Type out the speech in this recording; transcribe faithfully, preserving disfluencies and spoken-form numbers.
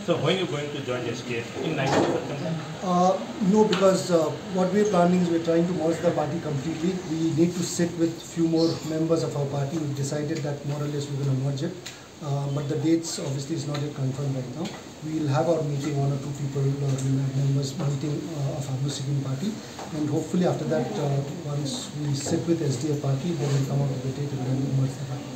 So when are you going to join S D F? In nineteenth September? Uh, no, because uh, what we're planning is we're trying to merge the party completely. We need to sit with few more members of our party. We've decided that more or less we're going to merge it. Uh, but the dates obviously is not yet confirmed right now. We'll have our meeting, one or two people, uh, we'll have members meeting uh, of Hamro Sikkim Party, and hopefully after that, uh, once we sit with S D F party, then we'll come out with the date and then merge the party.